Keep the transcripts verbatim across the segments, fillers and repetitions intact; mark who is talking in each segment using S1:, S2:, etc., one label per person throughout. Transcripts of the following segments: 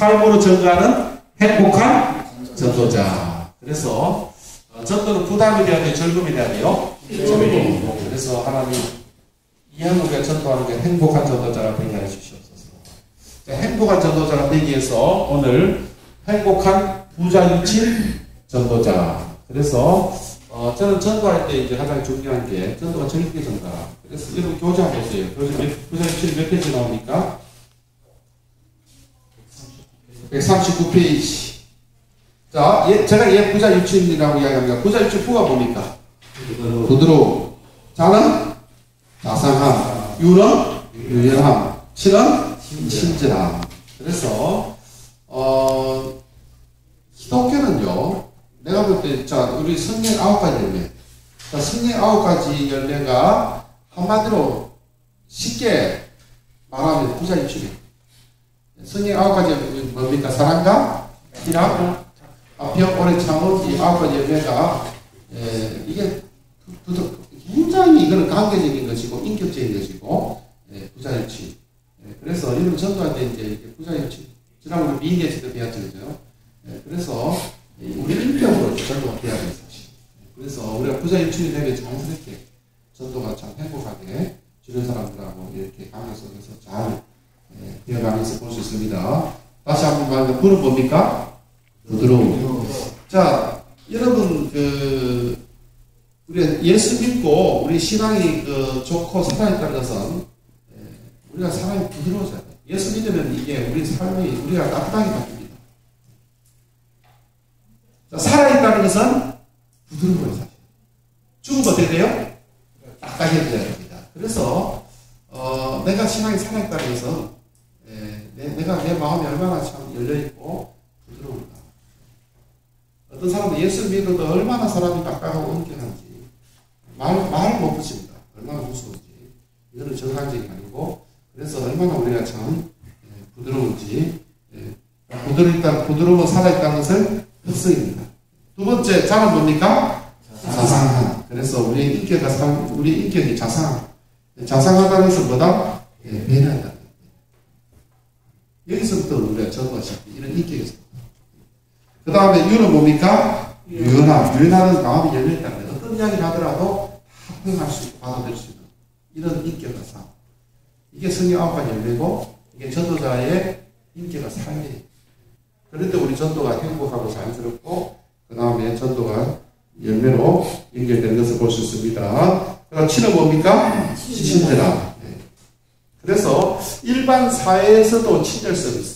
S1: 삶으로 전가하는 행복한 전도자. 그래서 어, 전도는 부담이 돼야 돼요? 즐거움이 돼야 돼요? 즐거움. 그래서 하나님 이해하는 게 전도하는 게 행복한 전도자가 되게 해 주시옵소서. 자, 행복한 전도자가 되기 위해서 오늘 행복한 부자 유친 전도자. 그래서 어, 저는 전도할 때 이제 가장 중요한 게 전도가 정익의 전도라. 그래서 여러분 교재 한번 보세요. 교재 몇, 부자 유친이 몇 페이지 나옵니까? 백삼십구 페이지. 자, 예, 제가 예 부자 유친이라고 이야기합니다. 부자 유친 부가 뭡니까? 부드러움. 자는 자상함. 유는 유연함. 친은 친절함. 그래서 어, 기독교는요, 내가 볼 때, 자, 우리 성령 아홉 가지 열매. 자, 성령 아홉 가지 열매가 한마디로 쉽게 말하면 부자 유친이에요. 성령 아홉 가지 뭡니까? 사랑과 희락, 병, 오래 참음, 이 아홉 가지 열매가, 에, 이게 굉장히 이거는 관계적인 것이고, 인격적인 것이고, 에, 부자 유친. 그래서 이런 전도할 때 이제 이게 부자 유친. 지난번에 미인계시도 배웠죠, 그죠? 그래서 우리 인격으로 전도가 돼야 되는 사실. 그래서 우리가 부자 유친이 되면 자연스럽게 전도가 참 행복하게 주변 사람들하고 이렇게 관계 속에서 잘 되어가면서 볼 수 있습니다. 다시 한번 말하면 부는 뭡니까? 부드러움. 자, 여러분 그 우리 예수 믿고 우리 신앙이 그 좋고 살아있다는 것은 우리가 사람이 부드러워져야 돼. 예수 믿으면 이게 우리 삶이 우리가 따뜻하게 바뀝니다. 자, 살아있다는 것은 부드러워요, 사실. 죽으면 어떻게 돼요? 딱딱해져야 됩니다. 그래서, 어, 내가 신앙이 살아있다는 것은, 에, 내, 내가 내 마음이 얼마나 참 열려있고 부드러운가. 어떤 사람은 예수 믿어도 얼마나 사람이 딱딱하고 엄격한지, 말, 말을 못 붙입니다. 얼마나 무서운지. 이거는 정상적이 아니고, 그래서 얼마나 우리가 참 부드러운지, 부드러운, 부드러워 살아있다는 것을 특성입니다. 두 번째, 자는 뭡니까? 자상함. 그래서 우리 인격이, 우리 인격이 자상. 자상하다는 것은 뭐다? 예, 배려한다. 여기서부터 우리가 전도하시고, 이런 인격에서. 그 다음에 유는 뭡니까? 유연함. 유연함은 마음이 열려있다는 거예요. 어떤 이야기를 하더라도 다 포용할 수 있고, 받아들일 수 있는 이런 인격의 삶. 이게 성령 아홉 가지 열매고, 이게 전도자의 인격의 삶이에요. 그런데 우리 전도가 행복하고 자연스럽고, 그 다음에 전도가 열매로 연결되는 것을 볼 수 있습니다. 그 다음 친은 뭡니까? 친절함. 네. 그래서 일반 사회에서도 친절성이 있어.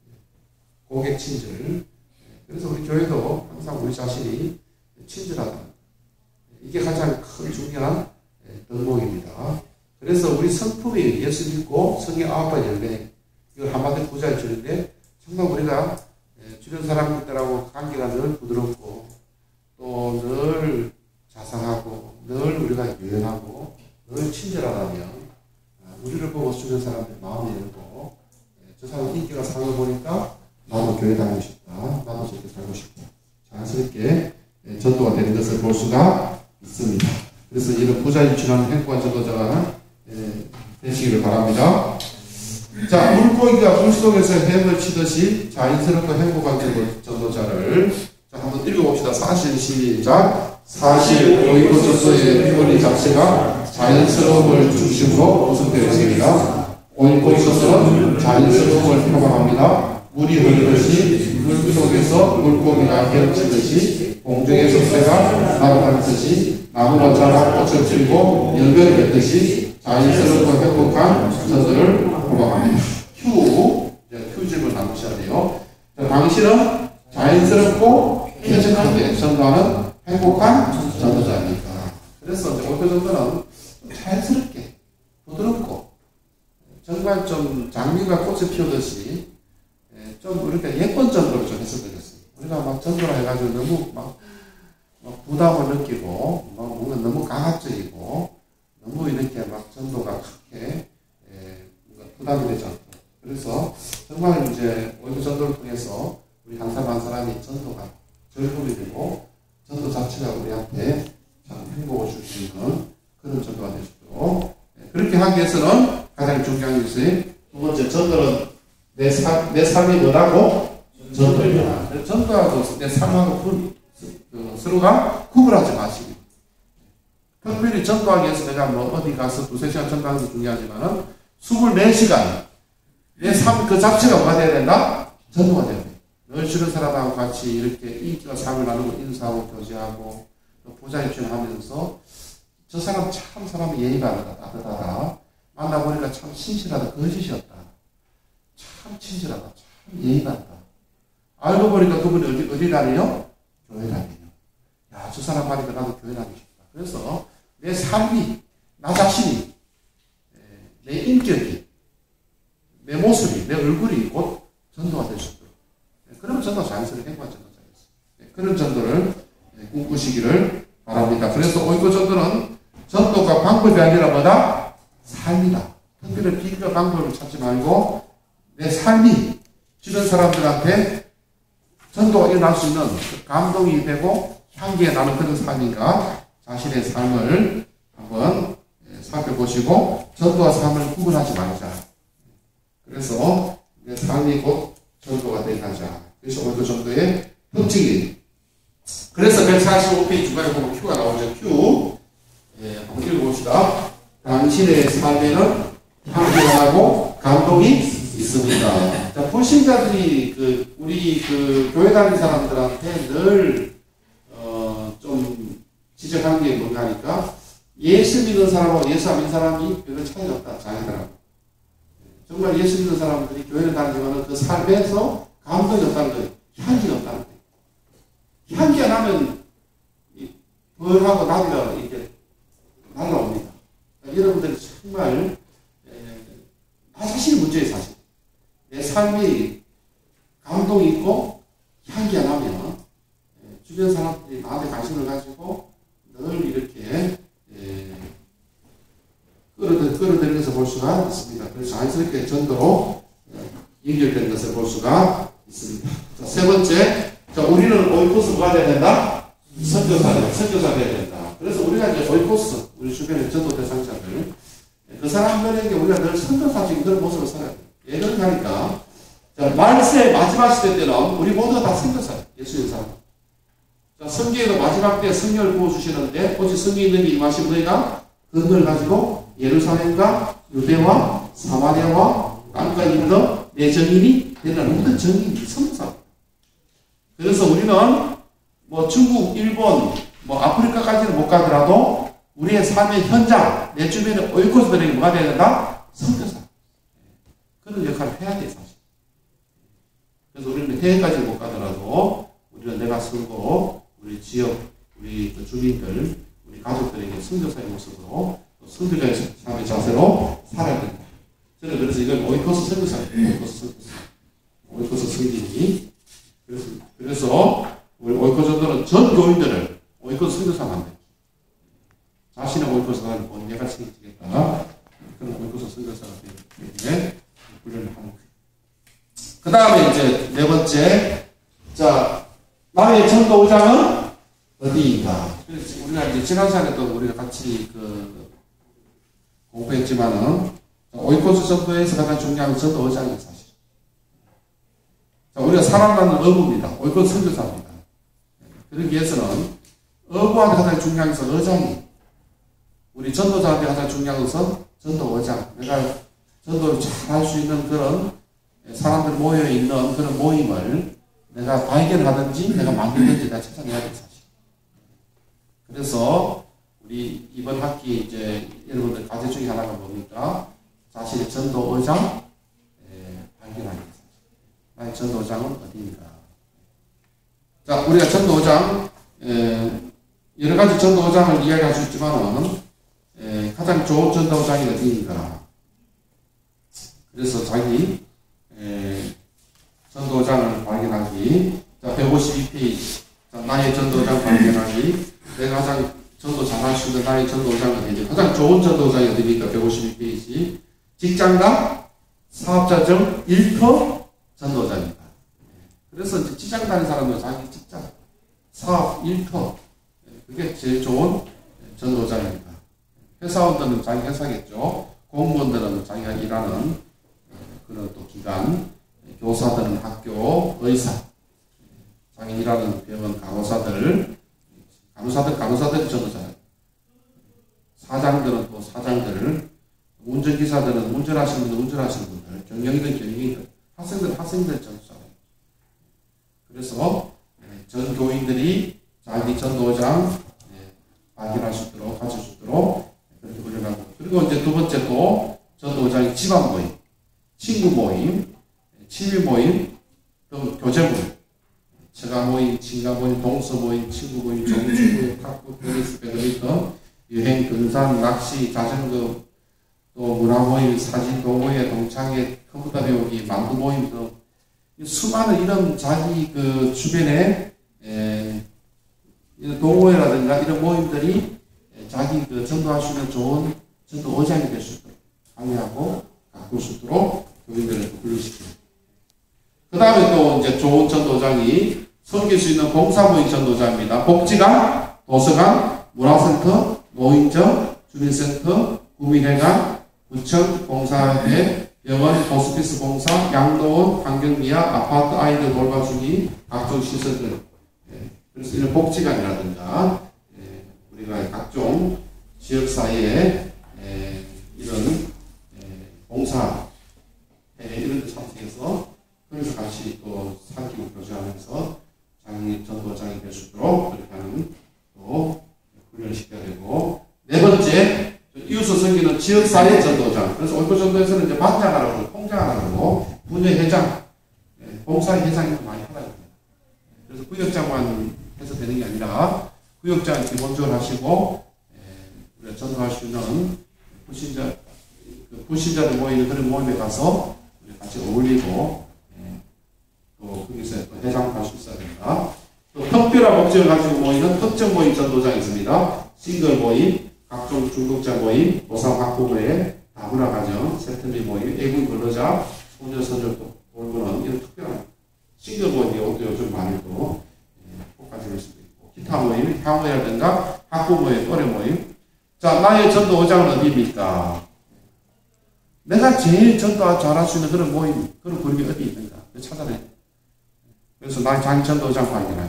S1: 고객 친절. 그래서 우리 교회도 항상 우리 자신이 친절하다. 이게 가장 큰 중요한 덕목입니다. 그래서 우리 성품이 예수 믿고 성령 아홉 가지 열매, 이걸 한마디로 부자 유친인데, 정말 우리가 주변 사람들하고 관계가 늘 부드럽고, 또 늘 자상하고, 늘 우리가 유연하고, 늘 친절하다면, 우리를 보고 주변 사람들 마음이 열고, 저 사람 인기가 상을 보니까, 나도 교회 다니고 싶다. 나도 저렇게 살고 싶다. 자연스럽게 전도가 되는 것을 볼 수가 있습니다. 그래서 이런 부자 유친하는 행복한 전도자가 되시기를 바랍니다. 자, 물고기가 물속에서 햄을 치듯이 자연스럽고 행복한 전도자를, 자, 한번 읽어봅시다. 사실 시작. 사실 오이고 전도의 표현이 자체가 자연스러움을 중심으로 구성되어 있습니다. 오이고 전도는 자연스러움을 표방합니다. 물이 흐르듯이 물 속에서 물고기가 헤엄치듯이 공중에서 새가 날아다니듯이 나무가 자라 꽃을 피우고 열매를 맺듯이 자연스럽고 행복한 전도를 표방합니다. 큐, 이제 큐집을 나누셔야 돼요. 당신은 자연스럽고 쾌적하게 전도하는 행복한 전도자입니다. 그래서 이제 오이고 전도는 자연스럽게 부드럽고 정말 좀 장미가 꽃을 피우듯이 좀 우리가 예쁜 전도를 좀 했으면 좋겠습니다. 우리가 막 전도를 해가지고 너무 막, 막 부담을 느끼고, 막 뭔가 너무 강압적이고, 너무 이렇게 막 전도가 크게, 에, 뭔가 부담이 되지 않고. 그래서 정말 이제 오이고 전도를 통해서 우리 한 사람 한 사람이 전도가 즐거움이 되고, 전도 자체가 우리한테 참 행복을 줄 수 있는 그런 전도가 되시도록. 그렇게 하기 위해서는 가장 중요한 것이 두 번째, 전도는 내, 삶, 내 삶이 뭐라고? 전도이다. 전도하고 내 삶하고 구, 그, 서로가 구분하지 마시고. 특별히 전도하기 위해서 내가 뭐 어디 가서 두세 시간 전도하는 게 중요하지만은 이십사 시간 내 삶 그 자체가 뭐가 돼야 된다? 전도가 돼야 돼. 늘 싫은 사람하고 같이 이렇게 인기와 삶을 나누고 인사하고 교제하고 보좌입증 하면서 저 사람 참 사람이 예의 바르다, 따뜻하다. 만나보니까 참 신실하다, 거짓이었다. 참 친절하다, 참 예의 바르다. 알고 보니까 그분이 어디, 어디 다녀요? 교회 다녀요. 야, 저 사람 보니까 나도 교회 다니고 싶다. 그래서 내 삶이, 나 자신이, 내 인격이, 내 모습이, 내 얼굴이 곧 전도가 될 수 있도록. 그러면 전도가 자연스럽게 행복한 전도가 되겠어요. 그런 전도를 꿈꾸시기를 바랍니다. 그래서 오이코 전도는 전도가 방법이 아니라 뭐다? 삶이다. 특별히 비교 방법을 찾지 말고 내 삶이 주변 사람들한테 전도가 일어날 수 있는 감동이 되고 향기가 나는 그런 삶인가 자신의 삶을 한번 살펴보시고 전도와 삶을 구분하지 말자. 그래서 내 삶이 곧 전도가 되가자. 그래서 오이코 전도의 특징이 그래서 백사십오 페이지 중간에 보면 Q가 나오죠. Q. 예, 한번 읽어봅시다. 당신의 삶에는 향기가 나고 감동이 있습니다. 자, 불신자들이 그 우리 그 교회 다니는 사람들한테 늘 어, 좀 지적하는 게 뭔가 하니까 예수 믿는 사람하고 예수 안 믿는 사람이 별로 차이가 없다. 자기들하고. 정말 예수 믿는 사람들이 교회를 다니지만 그 삶에서 감동이 없다는 거예요. 향기가 없다는 거예요. 향기가 나면 벌하고 나비가 이렇게 날라옵니다. 그러니까 여러분들이 정말 나 자신이 문제예요. 사실 내 삶이 감동이 있고 향기가 나면 주변 사람들이 나한테 관심을 가지고 늘 이렇게 끌어들여서 볼 수가 있습니다. 그래서 자연스럽게 전도로 연결되는 것을 볼 수가 있습니다. 자, 세 번째, 자, 우리는 오이코스 뭐가 돼야 된다? 선교사, 선교사 돼야 된다. 그래서 우리가 이제 오이코스, 우리 주변의 전도 대상자들, 그 사람들에게 우리가 늘 선교사적인 그런 모습을 살아야 돼요. 예를 하니까, 자, 말세 마지막 시대 때는 우리 모두가 다 선교사예요. 예수의 사람. 자, 성경에도 마지막 때 성령을 부어주시는데, 오직 성령이 있는 임하신 너희가 그걸 가지고 예루살렘과 유대와 사마리아와 땅까지 있는 내 정인이 되는 모든 정인이 선교사입니다. 그래서 우리는 뭐 중국, 일본, 뭐 아프리카까지는 못 가더라도 우리의 삶의 현장, 내 주변의 오이코스들에게 뭐가 되어야 된다? 선교사. 그런 역할을 해야 돼, 사실. 그래서 우리는 해외까지 못 가더라도 우리는 내가 쓰고 우리 지역, 우리 그 주민들, 우리 가족들에게 선교사의 모습으로 선교자의 삶의 자세로 살아야 된다. 저는 그래서 이걸 오이코스 선교사예요. 오이코스 선교사. 오이코스 선교인이. 그래서, 그래서 우리 오이코스 전도는 전 교인들을 오이코스 선교사 만들기. 자신의 오이코스는 본 내가 책임지겠다. 그런 오이코스 선교사가 되게 훈련을 하는 거예요. 그 다음에 이제 네 번째, 자, 나의 전도 의장은 어디인가? 그래서 우리가 이제 지난 시간에도 우리가 같이 그 공부했지만은 오이코스 전도에서 가장 중요한 건 전도 의장이에요, 사실. 자, 우리가 살아가는 어부입니다. 오이코스 선교사입니다. 그러기 위해서는 어부한테 가장 중요한 것은 의장이. 우리 전도자한테 가장 중요한 것은 전도 의장. 내가 전도를 잘 할 수 있는 그런 사람들 모여있는 그런 모임을 내가 발견하든지 내가 만들든지 내가 찾아내야 돼, 사실. 그래서 우리 이번 학기 이제 여러분들 과제 중에 하나가 뭡니까? 자신의 전도 의장 발견하기. 나의 전도 의장은 어디인가? 자, 우리가 전도 의장, 여러 가지 전도 의장을 이야기할 수 있지만은, 가장 좋은 전도 의장이 어디인가? 그래서 자기, 전도 의장을 발견하기. 자, 백오십이 페이지. 자, 나의 전도 의장 발견하기. 내가 가장 전도 잘할 수 있는 나의 전도 의장은 어디인가? 가장 좋은 전도 의장이 어디입니까? 백오십이 페이지. 직장당, 사업자 중 일 퍼센트 전도자입니다. 그래서 이제 직장 다니는 사람은 자기 직장, 사업 일 퍼센트. 그게 제일 좋은 전도자입니다. 회사원들은 자기 회사겠죠. 공무원들은 자기가 일하는 그런 또 기관, 교사들은 학교, 의사, 자기 일하는 병원 간호사들, 간호사들, 간호사들이 전도자예요. 사장들은 또 사장들, 운전기사들은 운전하시는 분들, 운전하시는 분들, 경영이든 경영이든, 학생들, 학생들 전도자예요. 그래서 전 교인들이 자기 전도장 발견할 수 있도록, 가질 수 있도록 그렇게 훈련하고, 그리고 이제 두 번째 또 전도장이 집안 모임, 친구 모임, 친밀 모임, 또 교제 모임, 처가 모임, 친가 모임, 동서 모임, 친구 모임, 종주 모임, 탁구, 테니스, 배드민턴, 여행, 등산, 낚시, 자전거, 또 문화 모임, 사진, 동호회, 동창회, 컴퓨터 배우기, 만두 모임 등 수많은 이런 자기 그 주변에 에, 이런 동호회라든가 이런 모임들이 자기 그 전도할 수 있는 좋은 전도 의장이 될 수 있도록 강의하고 가꿀 수 있도록 교인들을 훈련시키고, 그 다음에 또 이제 좋은 전도장이 섬길 수 있는 봉사모임 전도자입니다. 복지관, 도서관, 문화센터, 노인정, 주민센터, 구민회관, 구청, 봉사회, 병원, 호스피스 봉사, 양로원, 환경미화, 아파트 아이들 돌봐주기, 각종 시설들. 예, 그래서 이런 복지관이라든가 예, 우리가 각종 지역사회에 예, 이런 예, 봉사 예, 이런 데 참석해서 그래서 같이 또 사기고 교제하면서 장님 전도장이 될 수 있도록 그렇게 하는 또 훈련을 시켜야 되고, 네 번째 이웃을 섬기는 지역사회 전도장. 그래서 올고 전도에서는 이제 반장하라고 통장하라고 분회회장, 예, 봉사회장이 많이 하라고 합니다. 그래서 구역장만 해서 되는 게 아니라 구역장 기본적으로 하시고 예, 우리가 전도할 수 있는 불신자 그 불신자들 모이는 그런 모임에 가서 우리 같이 어울리고 예, 또 거기서 또 회장 할 수 있어야 된다. 또 특별한 목적을 가지고 모이는 특정 모임 전도장이 있습니다. 싱글 모임, 각종 중독자 모임, 보상 학부모회, 다문화 가정, 세트미 모임, 애군 근로자, 소녀 선조 돌보는 이런 특별한 싱글 모임이 요즘 많이 또 꼭 가질 수도 있고, 기타 모임, 향후회라든가 학부모회, 또래 모임. 자, 나의 전도 의장은 어디입니까? 내가 제일 전도 잘할 수 있는 그런 모임, 그런 그룹이 어디 있는가? 찾아내. 그래서 나의 자기 전도 의장 발견하고.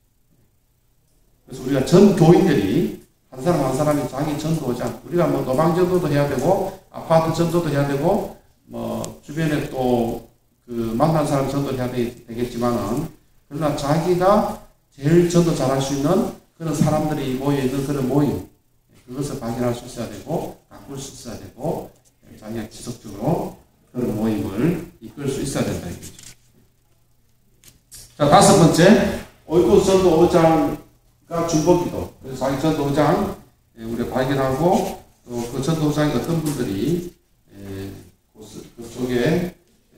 S1: 그래서 우리가 전 교인들이 한 사람 한 사람이 자기 전도장, 우리가 뭐 노방 전도도 해야 되고, 아파트 전도도 해야 되고, 뭐, 주변에 또, 그, 만난 사람 전도 해야 되겠지만은, 그러나 자기가 제일 전도 잘할 수 있는 그런 사람들이 모여있는 그런 모임, 그것을 발견할 수 있어야 되고, 가꿀 수 있어야 되고, 자기가 지속적으로 그런 모임을 이끌 수 있어야 된다, 이거죠. 자, 다섯 번째, 오이쿠 전도 의장가 중보기도. 그래서 자기 전도 의장, 우리가 발견하고, 또 그 전도 의장이 어떤 분들이, 그쪽에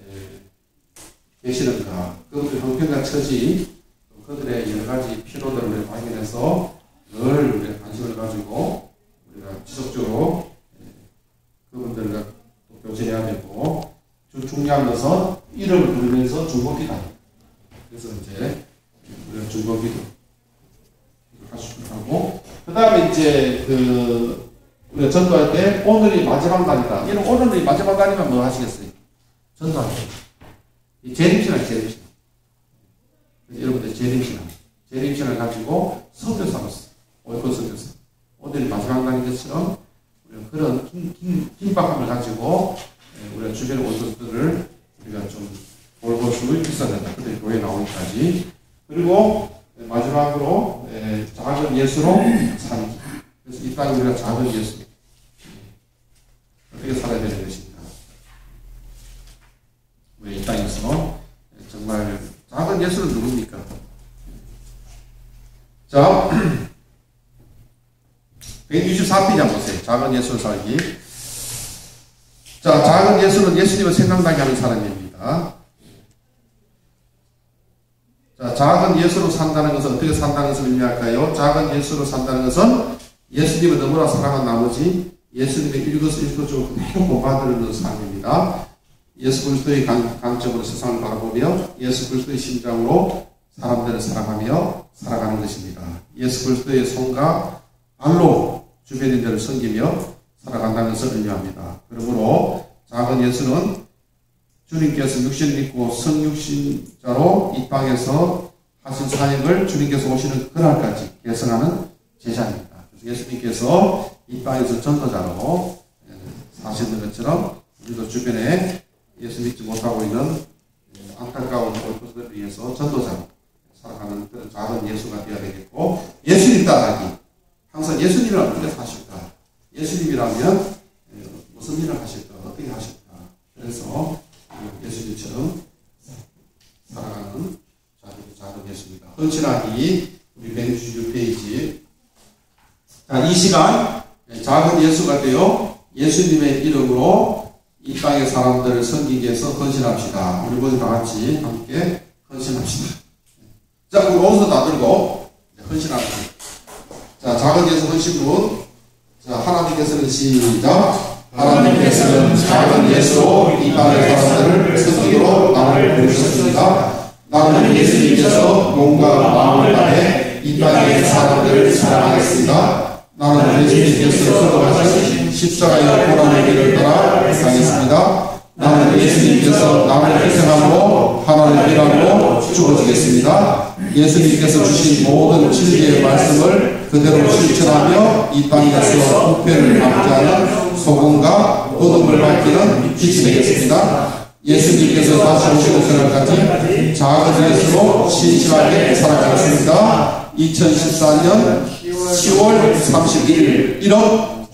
S1: 계시는가, 그분들 형편과 처지, 그들의 여러 가지 필요들을 우리가 발견해서 늘 우리가 관심을 가지고 우리가 지속적으로 그분들과 교제해야 되고, 중요한 것은 이름을 부르면서 중보기도. 그래서 이제 우리가 중보기도 할 수 하고, 그 다음에 이제 그 우리가 전도할 때 오늘이 마지막 날이다. 이런 오늘이 마지막 날이면 뭐 하시겠어요? 전도할 때. 이 재림신앙, 재림신앙. 여러분들 재림신앙. 재림신앙을 가지고 선교사로서, 오이쿠 선교사. 오늘이 마지막 날인 것처럼 우리가 그런 긴, 긴, 긴박함을 가지고 우리가 주변 오이쿠들을 우리가 좀 돌볼 수 있어야 된다. 그들이 교회에 나오기까지. 그리고 마지막으로 작은 예수로 살기. 그래서 이 땅에 우리가 작은 예수. 어떻게 살아야 되는 것인가. 우리 이 땅에서 정말 작은 예수는 누굽니까? 자, 백육십사 페이지 한번 보세요. 작은 예수로 살기. 자, 작은 예수는 예수님을 생각나게 하는 사람입니다. 자, 작은 예수로 산다는 것은 어떻게 산다는 것을 의미할까요? 작은 예수로 산다는 것은 예수님을 너무나 사랑한 나머지 예수님의 일거수일투족을 그대로 본받는 삶입니다. 예수 그리스도의 관점으로 세상을 바라보며 예수 그리스도의 심장으로 사람들을 사랑하며 살아가는 것입니다. 예수 그리스도의 손과 발로 주변인들을 섬기며 살아간다는 것을 의미합니다. 그러므로 작은 예수는 주님께서 육신을 입고 성육신자로 이 땅에서 하신 사역을 주님께서 오시는 그날까지 계승하는 제자입니다. 그래서 예수님께서 이 땅에서 전도자로 사시는 것처럼 우리도 주변에 예수 믿지 못하고 있는 안타까운 골프들을 위해서 전도자로 살아가는 그런 작은 예수가 되어야 되겠고, 예수님 따라하기. 항상 예수님이라면 어떻게 하실까? 예수님이라면 무슨 일을 하실까? 어떻게 하실까? 그래서 예수님처럼 살아가는 작은 예수입니다. 헌신하기, 우리 백육십육 페이지. 자, 이 시간 작은 예수가 되어 예수님의 이름으로 이 땅의 사람들을 섬기기 위해서 헌신합시다. 우리 모두 다 같이 함께 헌신합시다. 자, 우리 옷을 다 들고 헌신합시다. 자, 작은 예수 헌신문. 자, 하나님께서는 시작. 하나님께서는 작은 예수로 이 땅의 사람들을 섬기도록 나를 부르셨습니다. 나는 예수님께서 몸과 마음을 다해 이 땅의 사람들을 사랑하겠습니다. 나는 예수님께서 수고하신 십자가의 고난의 길을 따라 가겠습니다. 나는 예수님께서 나를 희생함으로 하나님의 일함으로 죽어지겠습니다. 예수님께서 주신 모든 진리의 말씀을 그대로 실천하며 이 땅에서 부패를 막지하는 소금과 어둠을 밝히는 빛이 되겠습니다. 예수님께서 다시 오시는 그날까지 작은 예수로 신실하게 살아가겠습니다. 이천십사 년 시월 삼십일 일 이름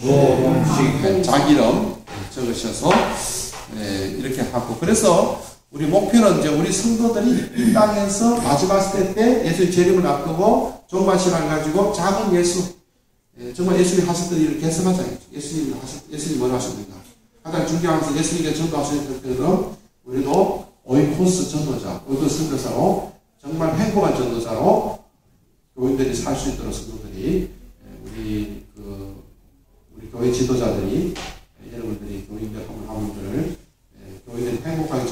S1: 자기 이름 적으셔서 네, 이렇게 하고, 그래서 우리 목표는 이제 우리 성도들이 이 땅에서 마지막 시대 때 예수의 재림을 앞두고 종말신앙을 가지고 작은 예수, 예, 정말 예수님이 하셨던 일을 계승하자. 예수님이 하셨, 예수님이 뭘 하셨는가? 가장 중요한 것은 예수님께 전도하셨던 것처럼 우리도 오이코스 전도자, 오이코스 선교사로 정말 행복한 전도자로 교인들이 살 수 있도록 성도들이, 우리 그 우리 교회 지도자들이, 여러분들이 교인들 한분한분들을 교인들이 행복하게